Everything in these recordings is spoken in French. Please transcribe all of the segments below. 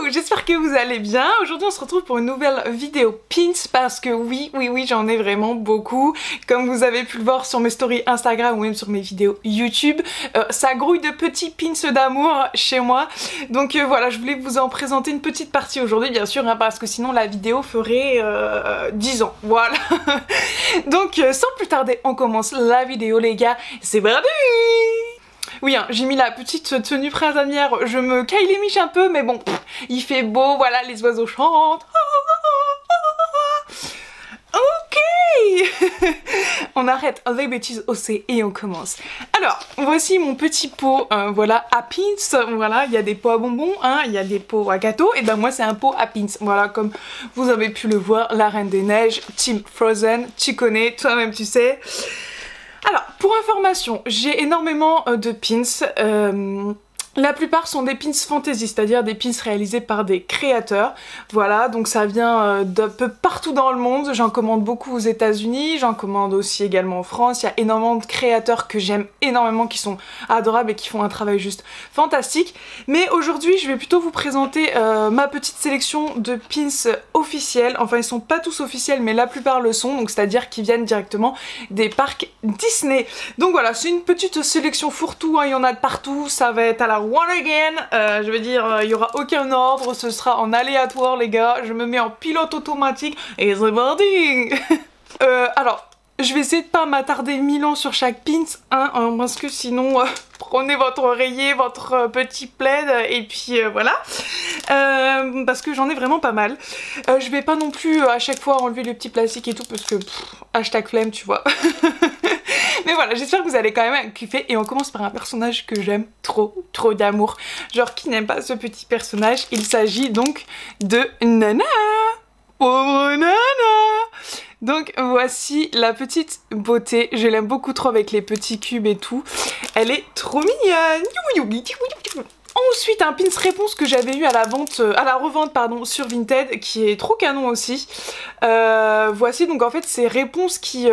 j'espère que vous allez bien. Aujourd'hui on se retrouve pour une nouvelle vidéo pins parce que oui j'en ai vraiment beaucoup. Comme vous avez pu le voir sur mes stories Instagram ou même sur mes vidéos YouTube, ça grouille de petits pins d'amour chez moi. Donc voilà, je voulais vous en présenter une petite partie aujourd'hui bien sûr, hein, parce que sinon la vidéo ferait 10 ans, voilà. Donc sans plus tarder, on commence la vidéo les gars, c'est parti. Oui, hein, j'ai mis la petite tenue printanière, je me Kylie Mich un peu, mais bon, il fait beau, voilà, les oiseaux chantent. Ok. On arrête les bêtises aussi et on commence. Alors, voici mon petit pot, voilà, à pins. Voilà, il y a des pots à bonbons, hein, il y a des pots à gâteaux, et ben moi c'est un pot à pins. Voilà, comme vous avez pu le voir, la Reine des Neiges, Team Frozen, tu connais, toi-même tu sais. Alors, pour information, j'ai énormément de pins. La plupart sont des pins fantasy, c'est-à-dire des pins réalisés par des créateurs. Voilà, donc ça vient d'un peu partout dans le monde. J'en commande beaucoup aux États-Unis, j'en commande aussi également en France. Il y a énormément de créateurs que j'aime énormément, qui sont adorables et qui font un travail juste fantastique. Mais aujourd'hui, je vais plutôt vous présenter ma petite sélection de pins officiels. Enfin, ils sont pas tous officiels, mais la plupart le sont, donc c'est-à-dire qu'ils viennent directement des parcs Disney. Donc voilà, c'est une petite sélection fourre-tout, hein, il y en a de partout, ça va être à la one again, je veux dire, il y aura aucun ordre, ce sera en aléatoire les gars, je me mets en pilote automatique et c'est parti. Alors, je vais essayer de pas m'attarder 1000 ans sur chaque pins, hein, parce que sinon, prenez votre oreiller, votre petit plaid, et puis voilà. Parce que j'en ai vraiment pas mal. Je vais pas non plus à chaque fois enlever le petit plastique et tout, parce que hashtag flemme, tu vois. Mais voilà, j'espère que vous allez quand même kiffer et on commence par un personnage que j'aime trop d'amour. Genre, qui n'aime pas ce petit personnage? Il s'agit donc de Nana. Pauvre Nana. Donc voici la petite beauté, je l'aime beaucoup trop avec les petits cubes et tout. Elle est trop mignonne. Ensuite un pins réponse que j'avais eu à la vente, à la revente pardon, sur Vinted, qui est trop canon aussi. Voici donc en fait ces réponses qui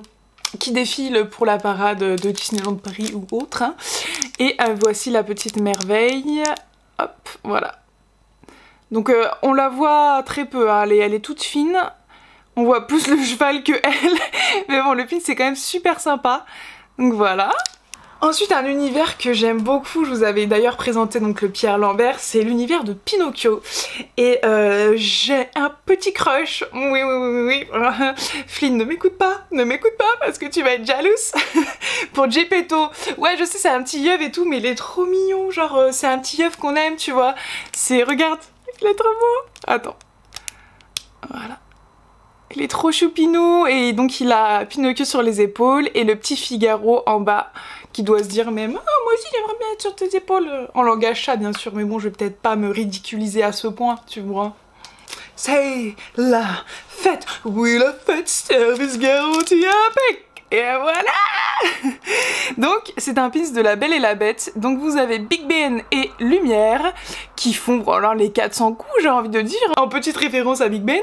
défile pour la parade de Disneyland Paris ou autre, hein. Et voici la petite merveille, hop, voilà. Donc on la voit très peu, hein. Elle est toute fine, on voit plus le cheval que elle, mais bon le pin c'est quand même super sympa, donc voilà. Ensuite un univers que j'aime beaucoup, je vous avais d'ailleurs présenté donc le Pierre Lambert, c'est l'univers de Pinocchio. Et j'ai un petit crush, oui. Flynn ne m'écoute pas parce que tu vas être jalouse. Pour Geppetto, ouais je sais c'est un petit yeuf et tout mais il est trop mignon, genre c'est un petit yeuf qu'on aime tu vois. C'est, regarde, il est trop beau. Attends, voilà. Il est trop choupinou et donc il a Pinocchio sur les épaules et le petit Figaro en bas qui doit se dire même oh, moi aussi j'aimerais bien être sur tes épaules, en langage chat bien sûr, mais bon je vais peut-être pas me ridiculiser à ce point, tu vois. C'est la fête, oui la fête, service garanti avec. Et voilà. Donc c'est un pins de La Belle et la Bête. Donc vous avez Big Ben et Lumière qui font voilà les 400 coups j'ai envie de dire, en petite référence à Big Ben.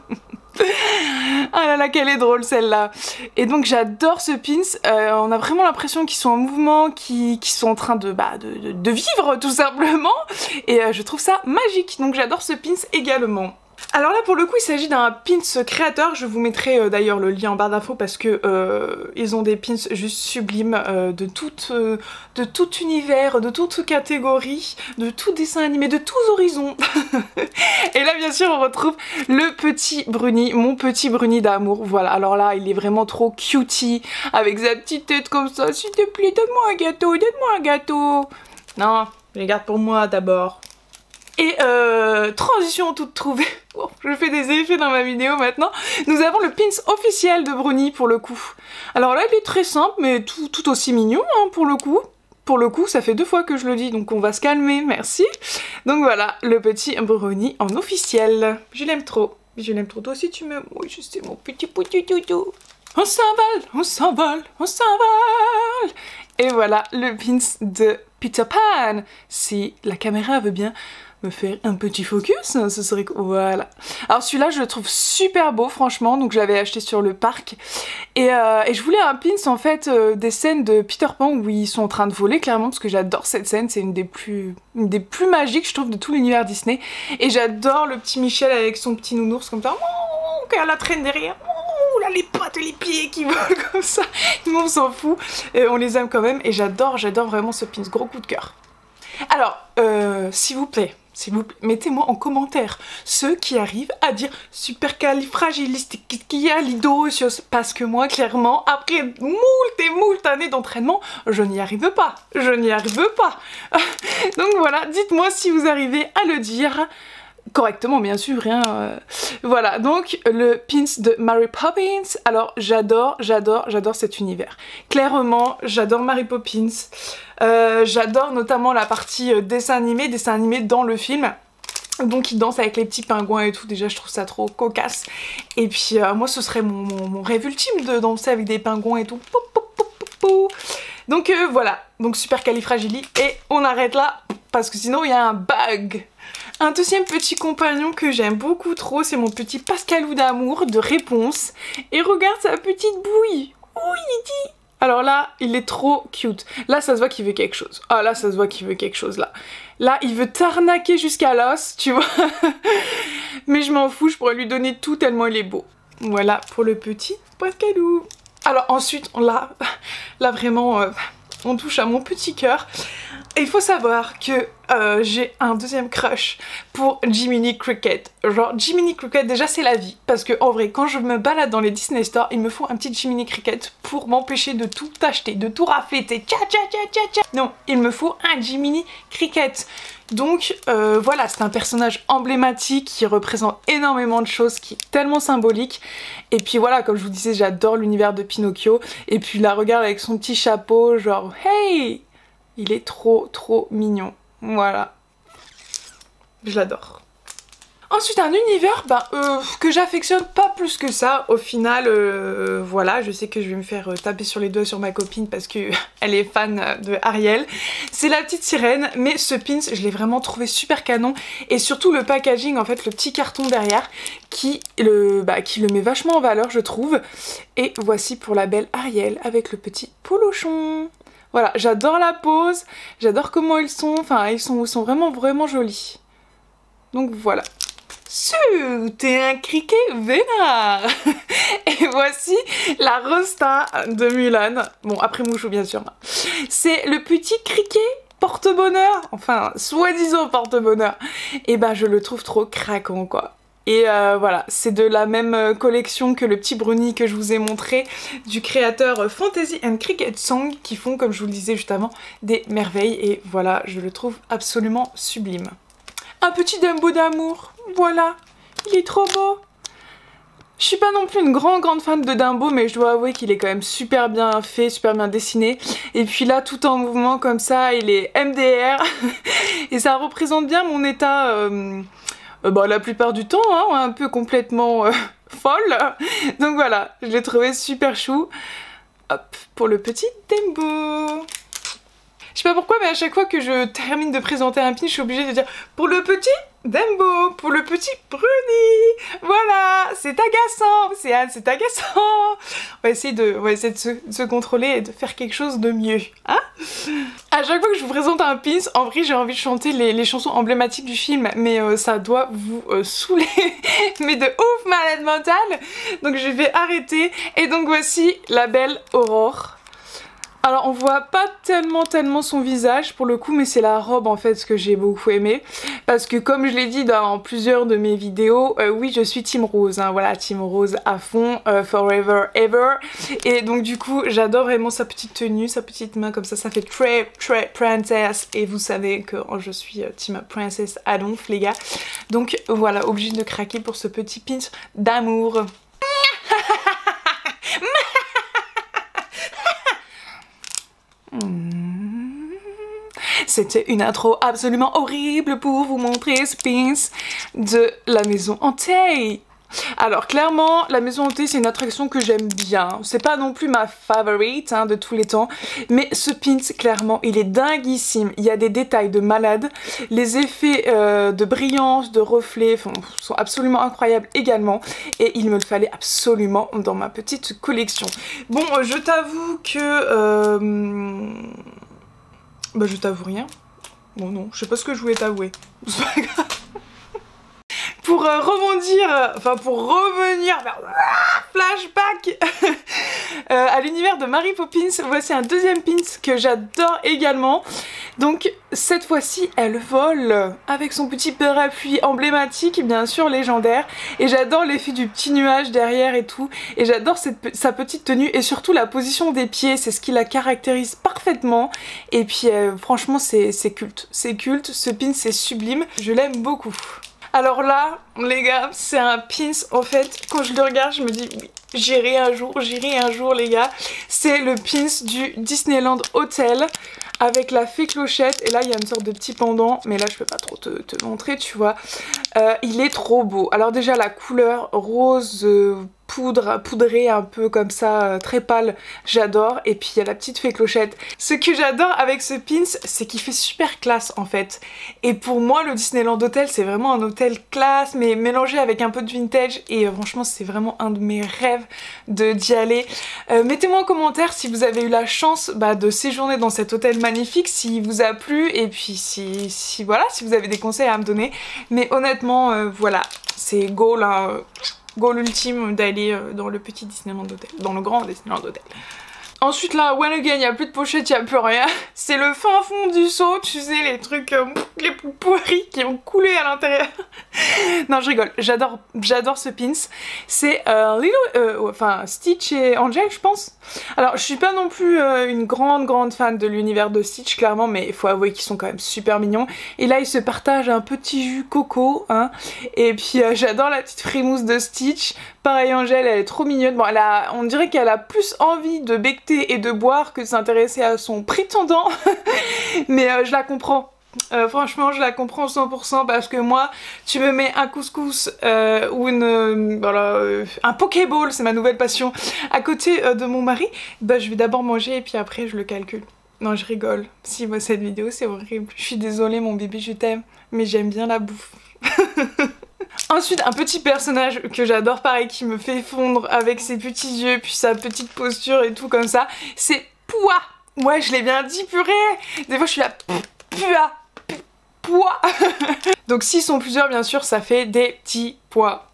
Ah là là, quelle est drôle celle-là. Et donc j'adore ce pins, on a vraiment l'impression qu'ils sont en mouvement, qu'ils sont en train de vivre tout simplement. Et je trouve ça magique, donc j'adore ce pins également. Alors là pour le coup il s'agit d'un pins créateur, je vous mettrai d'ailleurs le lien en barre d'infos parce que ils ont des pins juste sublimes de tout univers, de toute catégorie, de tout dessin animé, de tous horizons. Et là bien sûr on retrouve le petit Bruni, mon petit Bruni d'amour, voilà. Alors là il est vraiment trop cutie avec sa petite tête comme ça, s'il te plaît donne-moi un gâteau, donne-moi un gâteau. Non, je les garde pour moi d'abord. Et transition toute trouvée, bon, je fais des effets dans ma vidéo maintenant, nous avons le pins officiel de Bruni pour le coup. Alors là il est très simple mais tout aussi mignon hein, pour le coup. Pour le coup ça fait 2 fois que je le dis donc on va se calmer, merci. Donc voilà le petit Bruni en officiel, je l'aime trop, toi aussi tu m'aimes, oui je sais mon petit toutou. On s'envole, on s'envole, on s'envole. Et voilà le pins de Peter Pan, si la caméra veut bien me faire un petit focus, hein, ce serait... Voilà. Alors celui-là, je le trouve super beau, franchement, donc je l'avais acheté sur le parc. Et je voulais un pins, en fait, des scènes de Peter Pan où ils sont en train de voler, clairement, parce que j'adore cette scène, c'est une des plus magiques, je trouve, de tout l'univers Disney. Et j'adore le petit Michel avec son petit nounours comme ça, qui a la traîne derrière. Là, les pattes et les pieds qui volent comme ça, on s'en fout, et on les aime quand même, et j'adore vraiment ce pins, gros coup de cœur. Alors, s'il vous plaît, mettez-moi en commentaire ceux qui arrivent à dire supercalifragilisticexpialidocious, parce que moi, clairement, après moult années d'entraînement, je n'y arrive pas, Donc voilà, dites-moi si vous arrivez à le dire correctement, bien sûr, hein. Voilà, donc le pins de Mary Poppins. Alors j'adore cet univers. Clairement, j'adore Mary Poppins. J'adore notamment la partie dessin animé dans le film. Donc il danse avec les petits pingouins et tout, déjà je trouve ça trop cocasse. Et puis moi ce serait mon rêve ultime de danser avec des pingouins et tout. Donc voilà, donc supercalifragili, et on arrête là parce que sinon il y a un bug. Un deuxième petit compagnon que j'aime beaucoup trop, c'est mon petit Pascalou d'amour de Réponse. Et regarde sa petite bouille. Oui, il dit. Alors là, il est trop cute. Là, ça se voit qu'il veut quelque chose. Ah là, ça se voit qu'il veut quelque chose là. Là, il veut t'arnaquer jusqu'à l'os, tu vois. Mais je m'en fous, je pourrais lui donner tout tellement il est beau. Voilà pour le petit Pascalou. Alors ensuite, là vraiment, on touche à mon petit cœur. Et il faut savoir que j'ai un deuxième crush pour Jiminy Cricket. Genre Jiminy Cricket, déjà c'est la vie. Parce que en vrai, quand je me balade dans les Disney Store, il me faut un petit Jiminy Cricket pour m'empêcher de tout acheter, de tout rafler. Non, il me faut un Jiminy Cricket. Donc voilà, c'est un personnage emblématique qui représente énormément de choses, qui est tellement symbolique. Et puis voilà, comme je vous disais, j'adore l'univers de Pinocchio. Et puis la regarde avec son petit chapeau, genre hey! Il est trop mignon. Voilà. Je l'adore. Ensuite, un univers que j'affectionne pas plus que ça. Au final, voilà, je sais que je vais me faire taper sur les doigts sur ma copine parce que elle est fan de Ariel. C'est la petite sirène, mais ce pins, je l'ai vraiment trouvé super canon. Et surtout le packaging, en fait, le petit carton derrière qui le met vachement en valeur, je trouve. Et voici pour la belle Ariel avec le petit polochon. Voilà, j'adore la pose, j'adore comment ils sont, enfin ils sont vraiment jolis. Donc voilà. T'es un criquet vénard. Et voici la Rosta de Mulan. Bon, après Mouchou bien sûr. C'est le petit criquet porte-bonheur, enfin soi-disant porte-bonheur. Et ben je le trouve trop craquant quoi. Et voilà, c'est de la même collection que le petit brownie que je vous ai montré, du créateur Fantasy and Cricket Song, qui font, comme je vous le disais juste avant, des merveilles. Et voilà, je le trouve absolument sublime. Un petit Dumbo d'amour, voilà, il est trop beau. Je suis pas non plus une grande fan de Dumbo, mais je dois avouer qu'il est quand même super bien fait, super bien dessiné. Et puis là, tout en mouvement comme ça, il est MDR. Et ça représente bien mon état... la plupart du temps, hein, un peu complètement folle. Donc voilà, je l'ai trouvé super chou. Hop, pour le petit Dumbo. Je sais pas pourquoi, mais à chaque fois que je termine de présenter un pin, je suis obligée de dire pour le petit Dumbo, pour le petit Bruni. Voilà, c'est agaçant, c'est Anne, c'est agaçant. On va essayer de se contrôler et de faire quelque chose de mieux. Hein? À chaque fois que je vous présente un pin, en vrai j'ai envie de chanter les chansons emblématiques du film, mais ça doit vous saouler, mais de ouf malade mentale. Donc je vais arrêter. Et donc voici la belle Aurore. Alors on voit pas tellement son visage pour le coup, mais c'est la robe en fait ce que j'ai beaucoup aimé. Parce que comme je l'ai dit dans plusieurs de mes vidéos, oui je suis Team Rose, hein, voilà, Team Rose à fond, forever, ever. Et donc du coup j'adore vraiment sa petite tenue, sa petite main comme ça fait très princess. Et vous savez que je suis Team Princess à donf les gars. Donc voilà, obligée de craquer pour ce petit pin d'amour. C'était une intro absolument horrible pour vous montrer ce pins de la maison hantée. Alors clairement, la maison hantée c'est une attraction que j'aime bien. C'est pas non plus ma favorite de tous les temps, mais ce pins clairement il est dinguissime. Il y a des détails de malade, les effets de brillance, de reflets sont absolument incroyables également, et il me le fallait absolument dans ma petite collection. Bon, je t'avoue que... Bah je t'avoue rien. Bon non, je sais pas ce que je voulais t'avouer. C'est pas grave. Pour rebondir, enfin pour revenir vers flashback à l'univers de Mary Poppins, voici un deuxième pins que j'adore également. Donc cette fois-ci elle vole avec son petit parapluie emblématique, bien sûr légendaire, et j'adore l'effet du petit nuage derrière et tout, et j'adore sa petite tenue et surtout la position des pieds, c'est ce qui la caractérise parfaitement, et puis franchement c'est culte, ce pins c'est sublime, je l'aime beaucoup. Alors là, les gars, c'est un pins, en fait, quand je le regarde, je me dis oui, j'irai un jour, les gars. C'est le pins du Disneyland Hotel avec la fée Clochette, et là il y a une sorte de petit pendant, mais là je peux pas trop te montrer, tu vois. Il est trop beau. Alors déjà la couleur rose poudré un peu comme ça, très pâle, j'adore. Et puis il y a la petite fée Clochette. Ce que j'adore avec ce pins, c'est qu'il fait super classe en fait. Et pour moi le Disneyland Hotel c'est vraiment un hôtel classe, mais mélangé avec un peu de vintage, et franchement c'est vraiment un de mes rêves d'y aller. Mettez-moi en commentaire si vous avez eu la chance de séjourner dans cet hôtel magnifique, s'il vous a plu, et puis si voilà, si vous avez des conseils à me donner. Mais honnêtement voilà, c'est goal goal ultime d'aller dans le petit Disneyland Hotel, dans le grand Disneyland Hotel. Ensuite là, when again, il n'y a plus de pochette, il n'y a plus rien. C'est le fin fond du seau, tu sais, les trucs les plus pourris qui ont coulé à l'intérieur. Non, je rigole, j'adore ce pins. C'est Stitch et Angel, je pense. Alors, je suis pas non plus une grande fan de l'univers de Stitch, clairement, mais il faut avouer qu'ils sont quand même super mignons. Et là, ils se partagent un petit jus coco, hein. Et puis, j'adore la petite frimousse de Stitch. Pareil, Angel, elle est trop mignonne. Bon, on dirait qu'elle a plus envie de becqueter et de boire que de s'intéresser à son prétendant. Mais je la comprends. Franchement je la comprends 100% parce que moi tu me mets un couscous ou un pokéball, c'est ma nouvelle passion, à côté de mon mari, je vais d'abord manger et puis après je le calcule. Non, je rigole, si vous cette vidéo c'est horrible, je suis désolée mon bébé, je t'aime, mais j'aime bien la bouffe. Ensuite, un petit personnage que j'adore, pareil, qui me fait fondre avec ses petits yeux, puis sa petite posture et tout comme ça, c'est Pua. Ouais, je l'ai bien dit, purée. Des fois, je suis là, Pua. Pois. Donc s'ils sont plusieurs, bien sûr, ça fait des petits pois.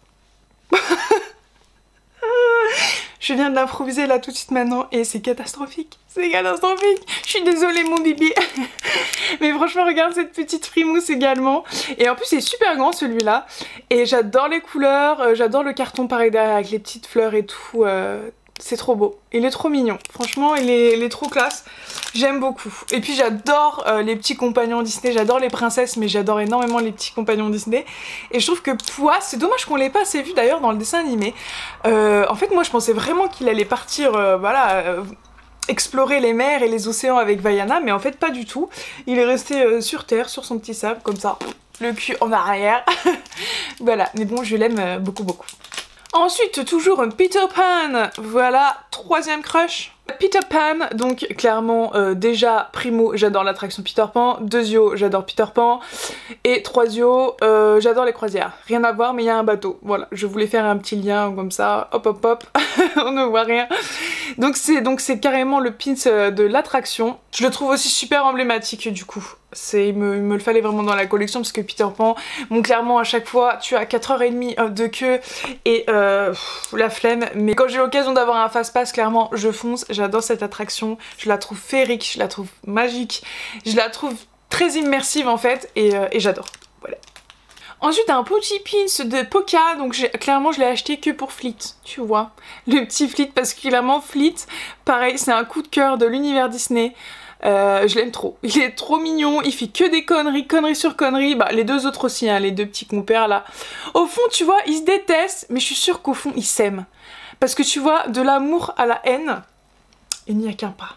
Je viens de l'improviser là tout de suite maintenant et c'est catastrophique. C'est catastrophique. Je suis désolée mon bébé. Mais franchement, regarde cette petite frimousse également. Et en plus, c'est super grand celui-là. Et j'adore les couleurs. J'adore le carton pareil derrière avec les petites fleurs et tout. C'est trop beau, il est trop mignon, franchement il est trop classe, j'aime beaucoup. Et puis j'adore les petits compagnons Disney, j'adore les princesses mais j'adore énormément les petits compagnons Disney. Et je trouve que Pua, c'est dommage qu'on l'ait pas assez vu d'ailleurs dans le dessin animé. En fait moi je pensais vraiment qu'il allait partir, explorer les mers et les océans avec Vaiana, mais en fait pas du tout. Il est resté sur terre, sur son petit sable, comme ça, le cul en arrière. Voilà, mais bon je l'aime beaucoup. Ensuite, toujours un Peter Pan, voilà, troisième crush. Peter Pan, donc clairement déjà primo j'adore l'attraction Peter Pan, deuxio j'adore Peter Pan, et troisio j'adore les croisières. Rien à voir mais il y a un bateau, voilà, je voulais faire un petit lien comme ça, hop, on ne voit rien. Donc c'est carrément le pins de l'attraction. Je le trouve aussi super emblématique du coup. Il me le fallait vraiment dans la collection parce que Peter Pan, bon clairement à chaque fois tu as 4h30 de queue et la flemme, mais quand j'ai l'occasion d'avoir un fast-pass clairement je fonce, j'adore cette attraction, je la trouve féerique, je la trouve magique, je la trouve très immersive en fait et j'adore, voilà. Ensuite un petit pins de Poca, donc clairement je l'ai acheté que pour Fleet, tu vois, le petit Fleet parce que clairement Fleet, pareil c'est un coup de cœur de l'univers Disney. Je l'aime trop, il est trop mignon, il fait que des conneries sur conneries, les deux autres aussi, hein, les deux petits compères là. Au fond tu vois, ils se détestent, mais je suis sûre qu'au fond ils s'aiment. Parce que tu vois, de l'amour à la haine, il n'y a qu'un pas.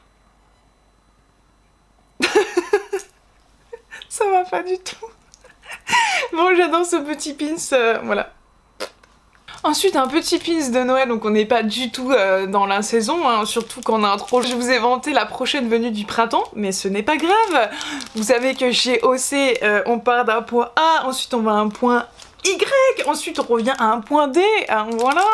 Ça va pas du tout. Bon, j'adore ce petit pins, voilà. Ensuite un petit pins de Noël, donc on n'est pas du tout dans la saison, hein, surtout qu'en intro je vous ai vanté la prochaine venue du printemps, mais ce n'est pas grave. Vous savez que chez OC on part d'un point A, ensuite on va à un point Y, ensuite on revient à un point D, hein, voilà.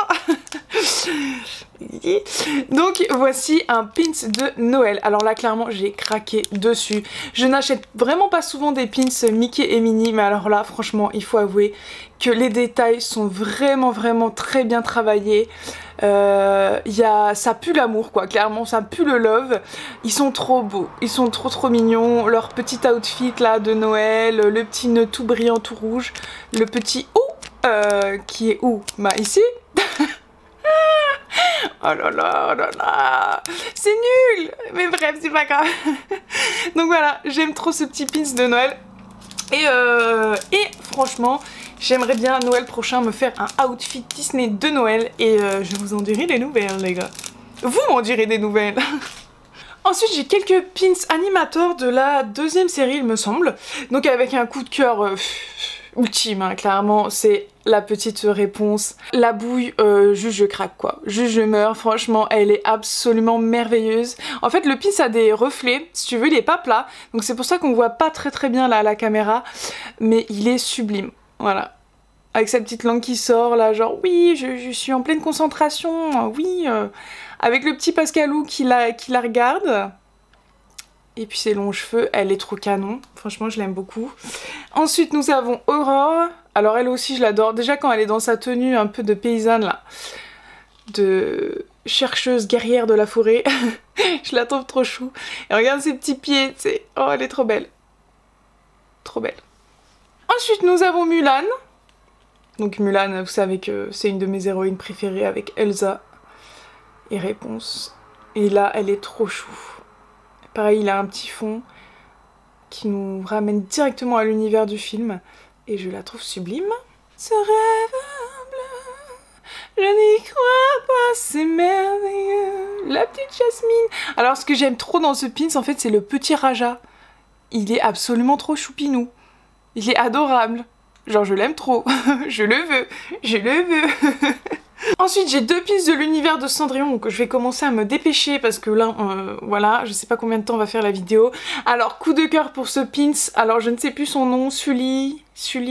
Donc voici un pins de Noël. Alors là clairement j'ai craqué dessus. Je n'achète vraiment pas souvent des pins Mickey et Minnie, mais alors là franchement il faut avouer que les détails sont vraiment très bien travaillés. Ça pue l'amour quoi, clairement ça pue le love. Ils sont trop beaux, ils sont trop mignons. Leur petit outfit là de Noël, le petit nœud tout brillant tout rouge, le petit qui est où? Bah ici. Oh là là, c'est nul, mais bref c'est pas grave. Donc voilà, j'aime trop ce petit pins de Noël et franchement j'aimerais bien à Noël prochain me faire un outfit Disney de Noël et je vous en dirai des nouvelles les gars. Vous m'en direz des nouvelles. Ensuite j'ai quelques pins animateurs de la deuxième série il me semble, donc avec un coup de cœur ultime hein, clairement c'est la petite réponse. La bouille, juste je craque quoi, juste je meurs, franchement elle est absolument merveilleuse. En fait le pins a des reflets, si tu veux il est pas plat, donc c'est pour ça qu'on voit pas très bien là à la caméra, mais il est sublime, voilà. Avec sa petite langue qui sort là, genre oui je suis en pleine concentration, oui, avec le petit Pascalou qui la regarde. Et puis ses longs cheveux, elle est trop canon, franchement je l'aime beaucoup. Ensuite nous avons Aurore, alors elle aussi je l'adore, déjà quand elle est dans sa tenue un peu de paysanne là, de chercheuse guerrière de la forêt, je la trouve trop chou. Et regarde ses petits pieds, c'est... oh elle est trop belle. Trop belle. Ensuite nous avons Mulan. Donc Mulan, vous savez que c'est une de mes héroïnes préférées avec Elsa et Réponse. Et là elle est trop chou. Pareil, il a un petit fond qui nous ramène directement à l'univers du film. Et je la trouve sublime. Ce rêve bleu, je n'y crois pas, c'est merveilleux. La petite Jasmine. Alors ce que j'aime trop dans ce pins, en fait, c'est le petit Raja. Il est absolument trop choupinou. Il est adorable. Genre, je l'aime trop. Je le veux. Je le veux. Ensuite j'ai deux pins de l'univers de Cendrillon, donc je vais commencer à me dépêcher parce que là voilà, je sais pas combien de temps on va faire la vidéo. Alors coup de cœur pour ce pins, alors je ne sais plus son nom, Sully,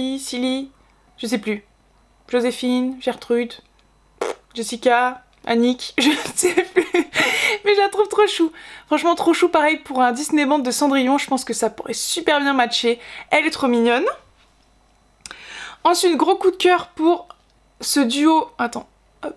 je sais plus. Joséphine, Gertrude, Jessica, Annick, je ne sais plus. Mais je la trouve trop chou. Franchement trop chou, pareil pour un Disney Band de Cendrillon, je pense que ça pourrait super bien matcher. Elle est trop mignonne. Ensuite gros coup de cœur pour ce duo, attends. Hop.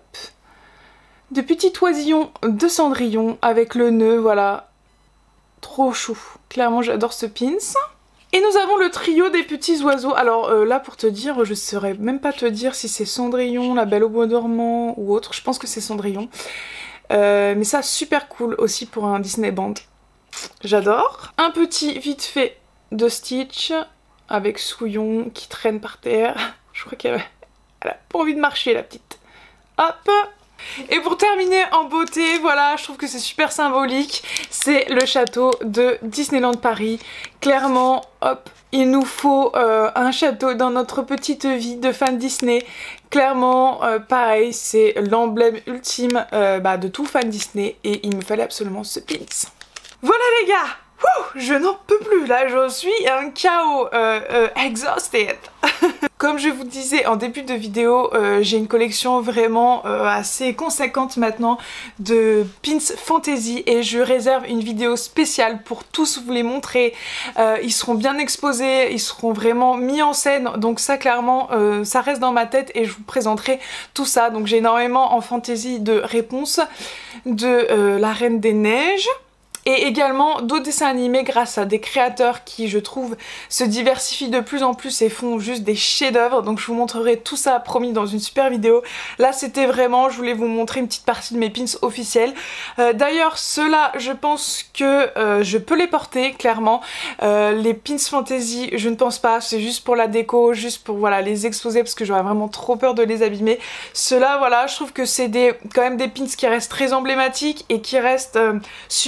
De petits oisillons de Cendrillon avec le nœud, voilà. Trop chou. Clairement, j'adore ce pins. Et nous avons le trio des petits oiseaux. Alors là, pour te dire, je saurais même pas te dire si c'est Cendrillon, La Belle au Bois dormant ou autre. Je pense que c'est Cendrillon. Mais ça, super cool aussi pour un Disney Band. J'adore. Un petit vite fait de Stitch avec Souillon qui traîne par terre. Je crois qu'elle a pas envie de marcher, la petite. Hop. Et pour terminer en beauté, voilà, je trouve que c'est super symbolique. C'est le château de Disneyland Paris. Clairement, hop, il nous faut un château dans notre petite vie de fan Disney. Clairement, pareil, c'est l'emblème ultime de tout fan Disney. Et il me fallait absolument ce pins. Voilà les gars! Je n'en peux plus, là je suis un chaos exhausted. Comme je vous disais en début de vidéo, j'ai une collection vraiment assez conséquente maintenant de pins fantasy et je réserve une vidéo spéciale pour tous vous les montrer. Ils seront bien exposés, ils seront vraiment mis en scène, donc ça clairement ça reste dans ma tête et je vous présenterai tout ça. Donc j'ai énormément en fantasy de réponses de La Reine des Neiges. Et également d'autres dessins animés grâce à des créateurs qui, je trouve, se diversifient de plus en plus et font juste des chefs-d'œuvre. Donc je vous montrerai tout ça, promis, dans une super vidéo. Là c'était vraiment, je voulais vous montrer une petite partie de mes pins officiels. D'ailleurs ceux-là, je pense que je peux les porter, clairement. Les pins fantasy, je ne pense pas, c'est juste pour la déco, juste pour voilà, les exposer parce que j'aurais vraiment trop peur de les abîmer. Ceux-là, voilà, je trouve que c'est quand même des pins qui restent très emblématiques et qui restent super pour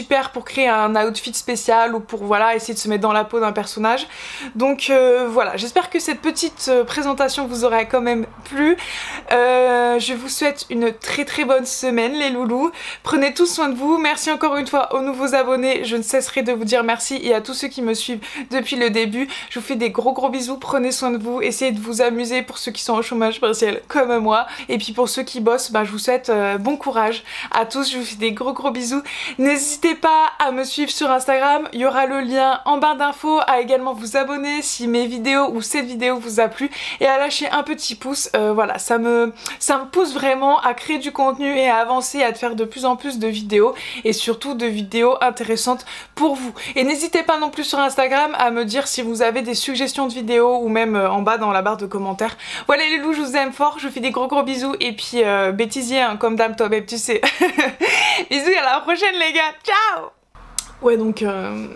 pour créer un outfit spécial ou pour voilà essayer de se mettre dans la peau d'un personnage. Donc voilà, j'espère que cette petite présentation vous aura quand même plu. Je vous souhaite une très bonne semaine les loulous. Prenez tous soin de vous. Merci encore une fois aux nouveaux abonnés. Je ne cesserai de vous dire merci et à tous ceux qui me suivent depuis le début. Je vous fais des gros bisous. Prenez soin de vous. Essayez de vous amuser pour ceux qui sont au chômage partiel comme moi. Et puis pour ceux qui bossent, bah, je vous souhaite bon courage à tous. Je vous fais des gros bisous. N'hésitez pas à me suivre sur Instagram. Il y aura le lien en barre d'infos. À également vous abonner si mes vidéos ou cette vidéo vous a plu. Et à lâcher un petit pouce. Voilà, ça me pousse vraiment à créer du contenu et à avancer, à faire de plus en plus de vidéos et surtout de vidéos intéressantes pour vous. Et n'hésitez pas non plus sur Instagram à me dire si vous avez des suggestions de vidéos ou même en bas dans la barre de commentaires. Voilà les loups, je vous aime fort, je vous fais des gros bisous et puis bêtisier hein, comme dame toi babe tu sais. Bisous et à la prochaine les gars, ciao. Ouais donc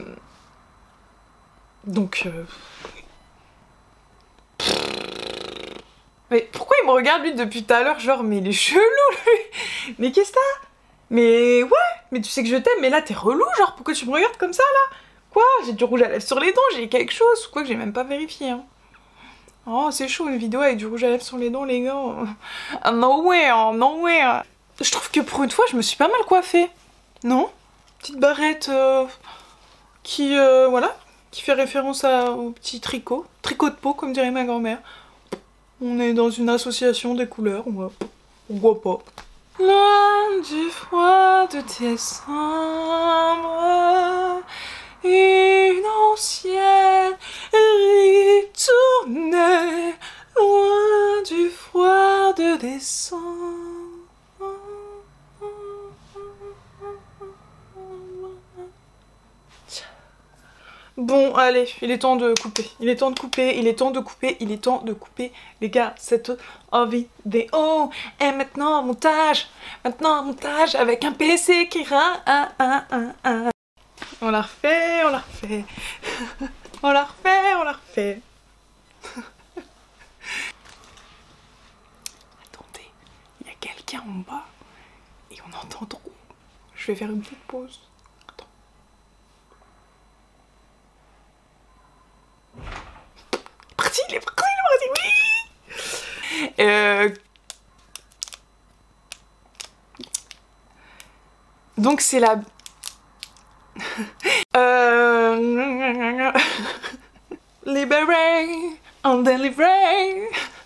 mais pourquoi il me regarde lui depuis tout à l'heure genre mais il est chelou lui. Mais qu'est-ce que t'as? Mais ouais, mais tu sais que je t'aime mais là t'es relou genre pourquoi tu me regardes comme ça là? Quoi? J'ai du rouge à lèvres sur les dents, j'ai quelque chose, quoi que j'ai même pas vérifié hein. Oh c'est chaud une vidéo avec du rouge à lèvres sur les dents les gars. No way, no way. Je trouve que pour une fois je me suis pas mal coiffée. Non? Petite barrette qui voilà, qui fait référence au petit tricot de peau comme dirait ma grand-mère. On est dans une association des couleurs, on voit pas. Loin du froid de décembre, une ancienne ritournée. Loin du froid de décembre. Bon, allez, il est temps de couper. Il est temps de couper, il est temps de couper, il est temps de couper, les gars, cette vidéo. Et maintenant, montage. Maintenant, montage avec un PC qui On la refait, on la refait. On la refait, on la refait. Attendez, il y a quelqu'un en bas et on entend trop. Je vais faire une petite pause. Il est parti, oui. Donc c'est la... Libéré, on délivre.